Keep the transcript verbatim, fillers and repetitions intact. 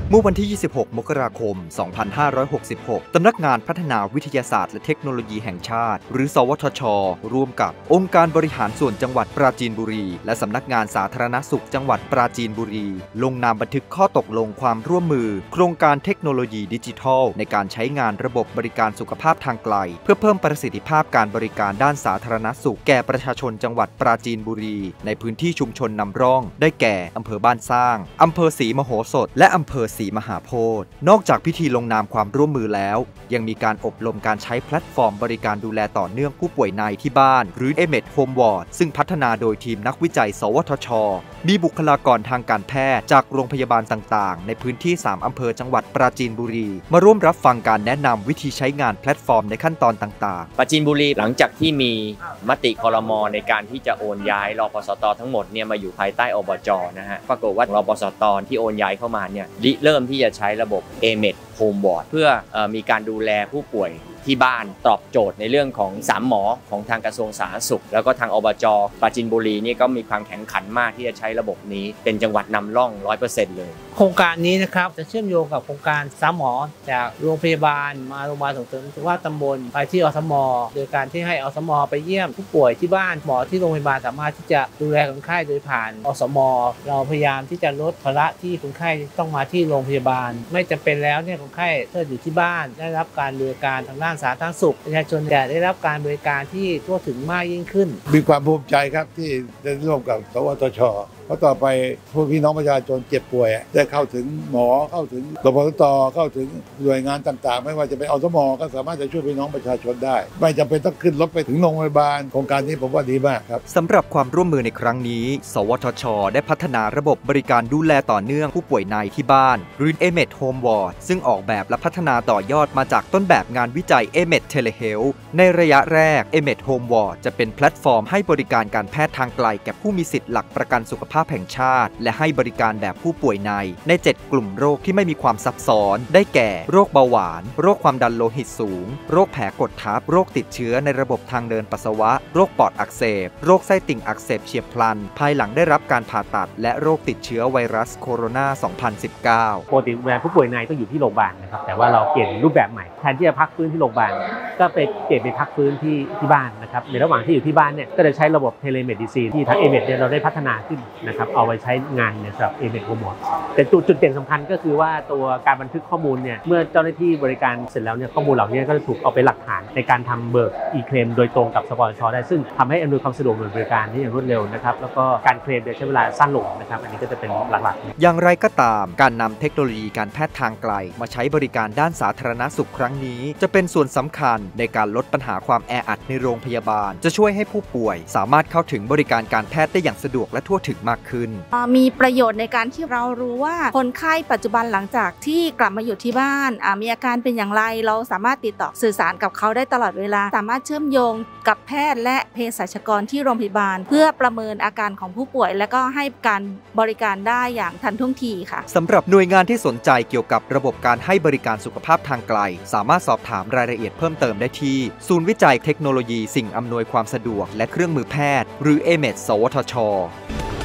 เมื่อวันที่ ยี่สิบหก มกราคม สองพันห้าร้อยหกสิบหก สำนักงานพัฒนาวิทยาศาสตร์และเทคโนโลยีแห่งชาติหรือสวทช.ร่วมกับองค์การบริหารส่วนจังหวัดปราจีนบุรีและสำนักงานสาธารณสุขจังหวัดปราจีนบุรีลงนามบันทึกข้อตกลงความร่วมมือโครงการเทคโนโลยีดิจิทัลในการใช้งานระบบบริการสุขภาพทางไกลเพื่อเพิ่มประสิทธิภาพการบริการด้านสาธารณสุขแก่ประชาชนจังหวัดปราจีนบุรีในพื้นที่ชุมชนนำร่องได้แก่อำเภอบ้านสร้างอำเภอศรีมโหสถและอำเภอศรีมหาโพธิ์นอกจากพิธีลงนามความร่วมมือแล้วยังมีการอบรมการใช้แพลตฟอร์มบริการดูแลต่อเนื่องผู้ป่วยในที่บ้านหรือ เอ เอ็ม อี ดี Home Ward ซึ่งพัฒนาโดยทีมนักวิจัยสวทช.มีบุคลากรทางการแพทย์จากโรงพยาบาลต่างๆในพื้นที่สามอำเภอจังหวัดปราจีนบุรีมาร่วมรับฟังการแนะนำวิธีใช้งานแพลตฟอร์มในขั้นตอนต่างๆปราจีนบุรีหลังจากที่มีมติครม.ในการที่จะโอนย้ายรปสต.ทั้งหมดเนี่ยมาอยู่ภายใต้อบจ.นะฮะปรากฏว่ารปสต.ที่โอนย้ายเข้ามาเนี่ยเริ่มที่จะใช้ระบบ เอ เอ็ม อี ดี Home Ward เพื่อมีการดูแลผู้ป่วยที่บ้านตอบโจทย์ในเรื่องของสามหมอของทางกระทรวงสาธารณสุขแล้วก็ทางอบจ.ปราจีนบุรีนี่ก็มีความแข็งขันมากที่จะใช้ระบบนี้เป็นจังหวัดนำร่อง ร้อยเปอร์เซ็นต์ เลยโครงการนี้นะครับจะเชื่อมโยงกับโครงการสามหมอจากโรงพยาบาลมาโรงพยาบาลส่งเสริมสุขภาพตำบลไปที่อสม.โดยการที่ให้อสม.ไปเยี่ยมผู้ป่วยที่บ้านหมอที่โรงพยาบาลสามารถที่จะดูแลคนไข้โดยผ่านอสม.เราพยายามที่จะลดภาระที่คนไข้ต้องมาที่โรงพยาบาลไม่จำเป็นแล้วเนี่ยคนไข้ถ้าอยู่ที่บ้านได้รับการบริการทางด้านสาธารณสุขประชาชนจะได้รับการบริการที่ทั่วถึงมากยิ่งขึ้นมีความภูมิใจครับที่ได้ร่วมกับสวทช.เพราะต่อไปพวกพี่น้องประชาชนเจ็บป่วยได้เข้าถึงหมอเข้าถึงรพสต.เข้าถึงหน่วยงานต่างๆไม่ว่าจะเป็นอสม.ก็สามารถจะช่วยพี่น้องประชาชนได้ไม่จำเป็นต้องขึ้นรถไปถึงโรงพยาบาลโครงการนี้ผมว่าดีมากครับสำหรับความร่วมมือในครั้งนี้สวทช.ได้พัฒนาระบบบริการดูแลต่อเนื่องผู้ป่วยในที่บ้านหรือ เอ เอ็ม อี ดี Home Ward ซึ่งออกแบบและพัฒนาต่อยอดมาจากต้นแบบงานวิจัย เอ เอ็ม อี ดี Telehealth ในระยะแรก เอ เอ็ม อี ดี Home Ward จะเป็นแพลตฟอร์มให้บริการการแพทย์ทางไกลแก่ผู้มีสิทธิ์หลักประกันสุขภาพแห่งชาติและให้บริการแบบผู้ป่วยในในเจ็ดกลุ่มโรคที่ไม่มีความซับซ้อนได้แก่โรคเบาหวานโรคความดันโลหิตสูงโรคแผลกดทับโรคติดเชื้อในระบบทางเดินปัสสาวะโรคปอดอักเสบโรคไส้ติ่งอักเสบเฉียบพลันภายหลังได้รับการผ่าตัดและโรคติดเชื้อไวรัสโคโรนา สองพันสิบเก้าปกติเวลาผู้ป่วยในต้องอยู่ที่โรงพยาบาลนะครับแต่ว่าเราเปลี่ยนรูปแบบใหม่แทนที่จะพักฟื้นที่โรงพยาบาลก็ไปเปลี่ยนไปพักฟื้นที่ที่บ้านนะครับในระหว่างที่อยู่ที่บ้านเนี่ยก็จะใช้ระบบเทเลเมดิซีนที่ทาง เอ เอ็ม อี ดี เนี่ยเราได้พัฒนาขึ้นนะครับเอาไว้ใช้งานในสำหรับ เอ เอ็ม อี ดี Home Ward แต่จุดจุดเด่นสำคัญก็คือว่าตัวการบันทึกข้อมูลเนี่ยเมื่อเจ้าหน้าที่บริการเสร็จแล้วเนี่ยข้อมูลเหล่านี้ก็จะถูกเอาไปหลักฐานในการทำเบิก e-claim โดยตรงกับสปสช.ได้ซึ่งทำให้อำนวยความสะดวกหน่วยบริการนี้อย่างรวดเร็วนะครับแล้วก็การเคลมจะใช้เวลาสั้นลงนะครับอันนี้ก็จะเป็นหลักๆอย่างไรก็ตามการนำเทคโนโลยีการแพทย์ทางไกลมาใช้บริการด้านสาธารณสุขครั้งนี้จะเป็นส่วนสำคัญในการลดปัญหาความแออัดในโรงพยาบาลจะช่วยให้ผู้ป่วยสามารถเข้าถึงบริการการแพทย์ได้อย่างสะดวกและทั่วถึงมากขึ้นมีประโยชน์ในการที่เรารู้ว่าคนไข้ปัจจุบันหลังจากที่กลับมาอยู่ที่บ้านมีอาการเป็นอย่างไรเราสามารถติดต่อสื่อสารกับเขาได้ตลอดเวลาสามารถเชื่อมโยงกับแพทย์และเภสัชกรที่โรงพยาบาลเพื่อประเมินอาการของผู้ป่วยและก็ให้การบริการได้อย่างทันท่วงทีค่ะสำหรับหน่วยงานที่สนใจเกี่ยวกับระบบการให้บริการสุขภาพทางไกลสามารถสอบถามรายละเอียดเพิ่มเติมได้ที่ศูนย์วิจัยเทคโนโลยีสิ่งอำนวยความสะดวกและเครื่องมือแพทย์หรือ เอ เอ็ม อี ดี สวทช